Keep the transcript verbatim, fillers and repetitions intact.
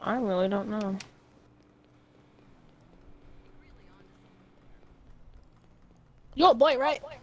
I really don't know. You got boy, right?